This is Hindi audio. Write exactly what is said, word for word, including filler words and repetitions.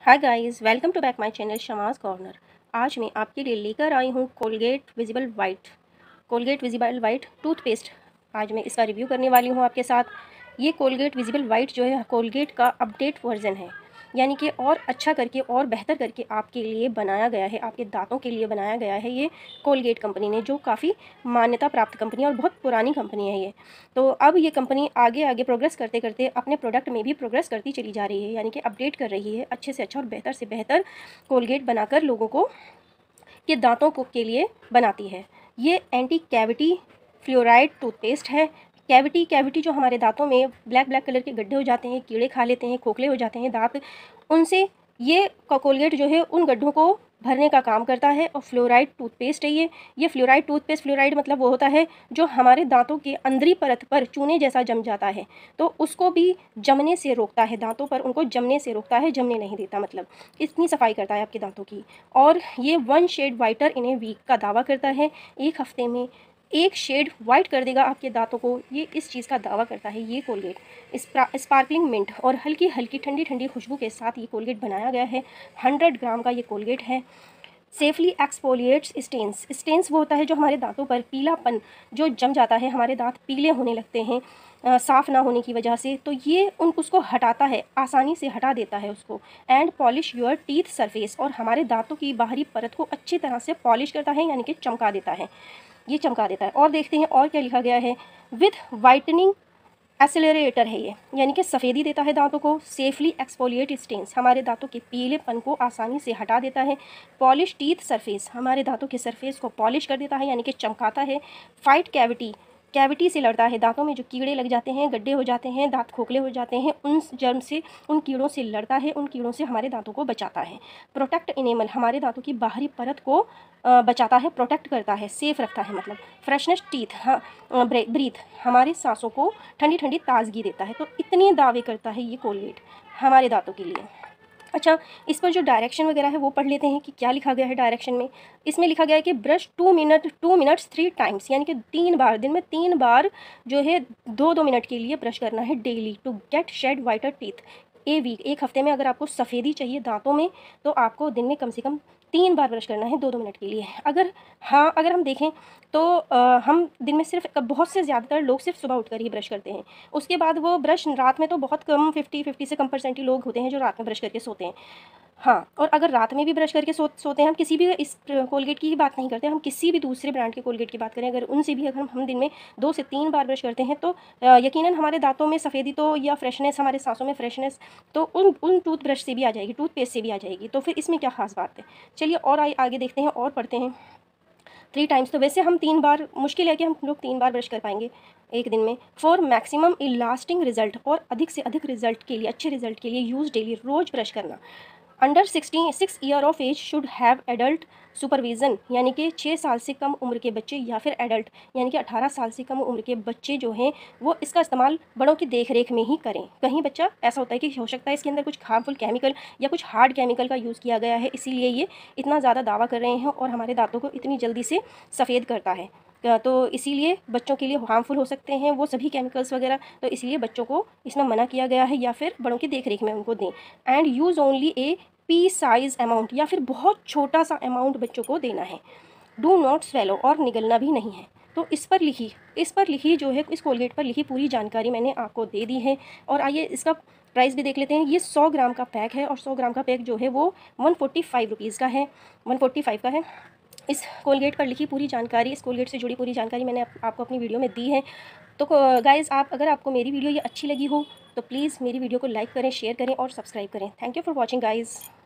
Hi guys, welcome to back my channel Shama's corner. आज मैं आपके लिए लेकर आई हूँ Colgate visible white Colgate visible white toothpaste. आज मैं इसका रिव्यू करने वाली हूँ आपके साथ। ये कोलगेट विजिबल वाइट जो है कोलगेट का अपडेट वर्जन है, यानी कि और अच्छा करके और बेहतर करके आपके लिए बनाया गया है, आपके दांतों के लिए बनाया गया है ये कोलगेट कंपनी ने, जो काफ़ी मान्यता प्राप्त कंपनी है और बहुत पुरानी कंपनी है ये। तो अब ये कंपनी आगे आगे प्रोग्रेस करते करते अपने प्रोडक्ट में भी प्रोग्रेस करती चली जा रही है, यानी कि अपडेट कर रही है, अच्छे से अच्छा और बेहतर से बेहतर कोलगेट बनाकर लोगों को के दांतों को के लिए बनाती है। ये एंटी कैविटी फ्लोराइड टूथपेस्ट है। कैविटी कैविटी जो हमारे दांतों में ब्लैक ब्लैक कलर के गड्ढे हो जाते हैं, कीड़े खा लेते हैं, खोखले हो जाते हैं दांत, उनसे ये कोलगेट जो है उन गड्ढों को भरने का काम करता है। और फ्लोराइड टूथपेस्ट है ये ये फ्लोराइड टूथपेस्ट, फ्लोराइड मतलब वो होता है जो हमारे दांतों के अंदरी परत पर चूने जैसा जम जाता है, तो उसको भी जमने से रोकता है, दांतों पर उनको जमने से रोकता है, जमने नहीं देता, मतलब इतनी सफाई करता है आपके दांतों की। और ये one shade whiter in a week का दावा करता है, एक हफ्ते में एक शेड वाइट कर देगा आपके दांतों को, ये इस चीज़ का दावा करता है ये कोलगेट। स्पार्कलिंग मिंट और हल्की हल्की ठंडी ठंडी खुशबू के साथ ये कोलगेट बनाया गया है। हंड्रेड ग्राम का ये कोलगेट है। सेफली एक्सफोलिएट्स स्टेन्स स्टेन्स वो होता है जो हमारे दांतों पर पीलापन जो जम जाता है, हमारे दांत पीले होने लगते हैं साफ़ ना होने की वजह से, तो ये उन उसको हटाता है, आसानी से हटा देता है उसको। And polish your teeth surface, और हमारे दांतों की बाहरी परत को अच्छी तरह से पॉलिश करता है, यानी कि चमका देता है, ये चमका देता है। और देखते हैं और क्या लिखा गया है। विथ वाइटनिंग एक्सेलरेटर है ये, यानी कि सफ़ेदी देता है दांतों को। सेफली एक्सफोलिएट स्टेन्स, हमारे दांतों के पीलेपन को आसानी से हटा देता है। पॉलिश टीथ सरफेस, हमारे दांतों के सरफेस को पॉलिश कर देता है, यानी कि चमकाता है। फाइट कैविटी, कैविटी से लड़ता है, दांतों में जो कीड़े लग जाते हैं, गड्ढे हो जाते हैं, दांत खोखले हो जाते हैं, उन जर्म से, उन कीड़ों से लड़ता है, उन कीड़ों से हमारे दांतों को बचाता है। प्रोटेक्ट इनेमल, हमारे दांतों की बाहरी परत को बचाता है, प्रोटेक्ट करता है, सेफ रखता है, मतलब फ्रेशनेस टीथ, हाँ ब्रीथ, हमारे सांसों को ठंडी ठंडी ताजगी देता है। तो इतने दावे करता है ये कोलगेट हमारे दांतों के लिए। अच्छा, इस पर जो डायरेक्शन वगैरह है वो पढ़ लेते हैं कि क्या लिखा गया है डायरेक्शन में। इसमें लिखा गया है कि brush two minute two minutes three times, यानी कि तीन बार, दिन में तीन बार जो है दो दो मिनट के लिए ब्रश करना है daily, to get shade whiter teeth a week. एक हफ्ते में अगर आपको सफ़ेदी चाहिए दांतों में, तो आपको दिन में कम से कम तीन बार ब्रश करना है दो दो मिनट के लिए। अगर हाँ अगर हम देखें तो आ, हम दिन में सिर्फ, बहुत से ज़्यादातर लोग सिर्फ सुबह उठकर ही ब्रश करते हैं, उसके बाद वो ब्रश रात में तो बहुत कम, फिफ्टी फिफ्टी से कम परसेंट ही लोग होते हैं जो रात में ब्रश करके सोते हैं। हाँ, और अगर रात में भी ब्रश करके सो सोते हैं, हम किसी भी इस कोलगेट की ही बात नहीं करते, हम किसी भी दूसरे ब्रांड के कोलगेट की बात करें, अगर उनसे भी अगर हम दिन में दो से तीन बार ब्रश करते हैं, तो यकीनन हमारे दांतों में सफ़ेदी तो, या फ्रेशनेस, हमारे सांसों में फ्रेशनेस तो उन उन टूथब्रश से भी आ जाएगी, टूथपेस्ट से भी आ जाएगी। तो फिर इसमें क्या खास बात है। चलिए और आगे देखते हैं और पढ़ते हैं। थ्री टाइम्स, तो वैसे हम तीन बार, मुश्किल है कि हम लोग तीन बार ब्रश कर पाएंगे एक दिन में। फॉर मैक्सिमम इ लास्टिंग रिजल्ट, और अधिक से अधिक रिजल्ट के लिए, अच्छे रिजल्ट के लिए यूज़ डेली, रोज़ ब्रश करना। Under sixty six year of age should have adult supervision, यानी कि छः साल से कम उम्र के बच्चे, या फिर एडल्ट यानी कि अठारह साल से कम उम्र के बच्चे जो हैं वो इसका इस्तेमाल बड़ों की देख रेख में ही करें। कहीं बच्चा ऐसा होता है कि हो सकता है इसके अंदर कुछ हार्मफुल केमिकल या कुछ हार्ड केमिकल का यूज़ किया गया है, इसीलिए ये इतना ज़्यादा दावा कर रहे हैं और हमारे दांतों को इतनी जल्दी से सफ़ेद करता है। तो इसीलिए बच्चों के लिए हार्मफुल हो सकते हैं वो सभी केमिकल्स वगैरह, तो इसलिए बच्चों को इसमें मना किया गया है, या फिर बड़ों की देख रेख में उनको दें। And use only a pea size amount, या फिर बहुत छोटा सा अमाउंट बच्चों को देना है। डू नॉट स्वेलो, और निगलना भी नहीं है। तो इस पर लिखी इस पर लिखी जो है, इस कोलगेट पर लिखी पूरी जानकारी मैंने आपको दे दी है। और आइए इसका प्राइस भी देख लेते हैं। ये सौ ग्राम का पैक है, और सौ ग्राम का पैक जो है वो वन फोर्टी फाइव रुपीज़ का है, वन फोर्टी फाइव का है। इस कोलगेट पर लिखी पूरी जानकारी, इस कोलगेट से जुड़ी पूरी जानकारी मैंने आप, आपको अपनी वीडियो में दी है। तो गाइज़, आप अगर आपको मेरी वीडियो ये अच्छी लगी हो तो प्लीज़ मेरी वीडियो को लाइक करें, शेयर करें और सब्सक्राइब करें। Thank you for watching guys.